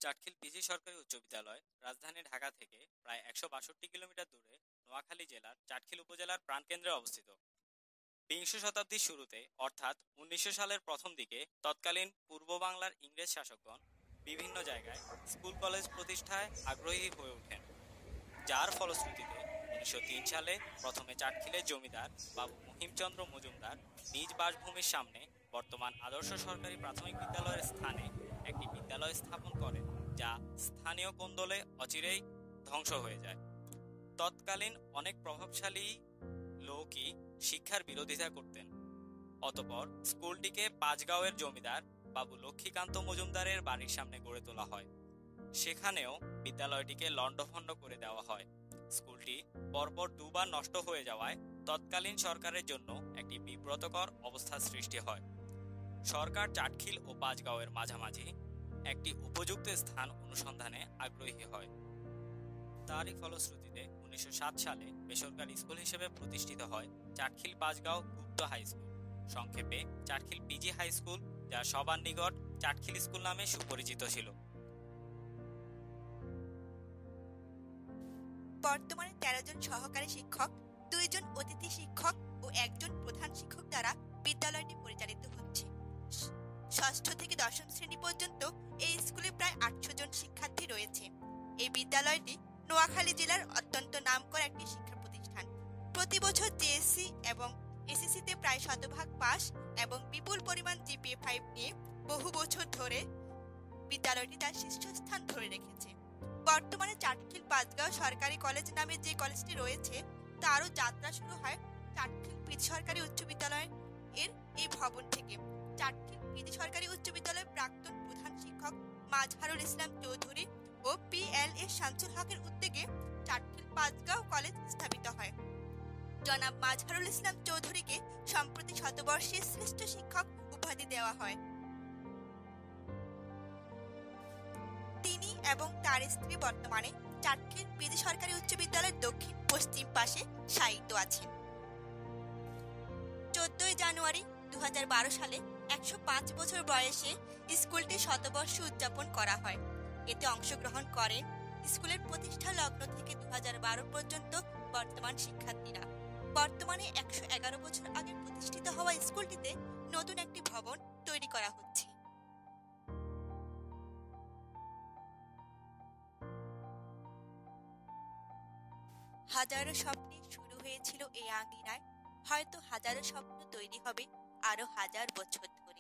Chatkhil PG সরকারি উচ্চ বিদ্যালয় রাজধানী ঢাকা থেকে প্রায় ১৬২ কিলোমিটার দূরে নোয়াখালী জেলার চাটখিল উপজেলার প্রাণকেন্দ্রে অবস্থিত। বিংশ শতাব্দীর শুরুতে অর্থাৎ ১৯০০ সালের প্রথম দিকে তৎকালীন পূর্ব বাংলার ইংরেজ শাসকগণ বিভিন্ন জায়গায় স্কুল কলেজ প্রতিষ্ঠায় আগ্রহী হয়ে ওঠেন, যার ফলশ্রুতিতে ১৯০৩ সালে প্রথমে চাটখিলের জমিদার বাবু মহিমচন্দ্র মজুমদার নিজ বাসভূমির সামনে বর্তমান আদর্শ সরকারি প্রাথমিক বিদ্যালয়ের স্থানে একটি বিদ্যালয় স্থাপন করেন, যা স্থানীয় কোন্দলে অচিরেই ধ্বংস হয়ে যায়। তৎকালীন অনেক প্রভাবশালী লোকই শিক্ষার বিরোধিতা করতেন। অতঃপর স্কুলটিকে পাঁচগাঁওয়ের জমিদার বাবু লক্ষ্মীকান্ত মজুমদারের বাড়ির সামনে গড়ে তোলা হয়। সেখানেও বিদ্যালয়টিকে লণ্ডভণ্ড করে দেওয়া হয়। স্কুলটি পরপর দুবার নষ্ট হয়ে যাওয়ায় তৎকালীন সরকারের জন্য একটি বিব্রতকর অবস্থার সৃষ্টি হয়। সরকার চাটখিল ও পাঁচগাঁওয়ের মাঝামাঝি একটি উপযুক্ত স্থান অনুসন্ধানে আগ্রহী হয়। তারই ফলশ্রুতিতে ১৯০৭ সালে বেসরকারি স্কুল হিসেবে প্রতিষ্ঠিত হয় চাটখিল পাঁচগাঁও গুপ্ত হাই স্কুল, সংক্ষেপে চাটখিল পিজি হাই স্কুল, যা সবার নিকট চাটখিল স্কুল নামে সুপরিচিত ছিল। বর্তমানে ১৩ জন সহকারী শিক্ষক, ২ জন অতিথি শিক্ষক ও ১ জন প্রধান শিক্ষক দ্বারা বিদ্যালয়টি পরিচালিত হচ্ছে। ষষ্ঠ থেকে দশম শ্রেণী পর্যন্ত এই স্কুলে প্রায় ৮০০ জন শিক্ষার্থী রয়েছে। এই বিদ্যালয়টি নোয়াখালী জেলার অত্যন্ত নামকরা একটি শিক্ষা প্রতিষ্ঠান। প্রতি বছর জেএসসি এবং এসএসসিতে প্রায় শতভাগ পাস এবং বিপুল পরিমাণ জিপিএ 5 নিয়ে বহু বছর ধরে বিদ্যালয়টি তার শীর্ষস্থান ধরে রেখেছে। বর্তমানে চাটখিল পাঁচগাঁও সরকারি কলেজ নামে যে কলেজটি রয়েছে, তারও যাত্রা শুরু হয় চাটখিল পিজি সরকারি উচ্চ বিদ্যালয় এর এই ভবন থেকে। চাটখিল পিজি সরকারি উচ্চ বিদ্যালয়ের প্রাক্তন প্রধান শিক্ষক মাজহারুল ইসলাম চৌধুরী ও PLA শামসুল হকের উদ্যোগে চাটখিল পাঁচগাঁও কলেজ স্থাপিত হয়। জনাব মাজহারুল ইসলাম চৌধুরীকে সম্প্রতি শতবর্ষীয় শ্রেষ্ঠ শিক্ষক উপাধি দেওয়া হয়। তিনি এবং তার স্ত্রী বর্তমানে চাটখিল পিজি সরকারি উচ্চ বিদ্যালয়ের দক্ষিণ পশ্চিম পাশে শায়িত আছেন। ১৪ জানুয়ারি ২০১২ সালে ১০৫ বছর বয়সে স্কুলটি শতবর্ষ উদযাপন করা হয়। এতে অংশগ্রহণ করেন স্কুলের প্রতিষ্ঠা লগ্ন থেকে ২০১২ পর্যন্ত বর্তমান শিক্ষার্থীরা। বর্তমানে ১১১ বছর আগে প্রতিষ্ঠিত হওয়া স্কুলটিতে নতুন একটি ভবন তৈরি করা হচ্ছে। হাজারো স্বপ্নে শুরু হয়েছিল এই আঙিনায়, হয়তো হাজারো স্বপ্ন তৈরি হবে আরো হাজার বছর ধরে।